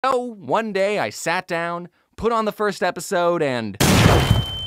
So one day I sat down, put on the first episode, and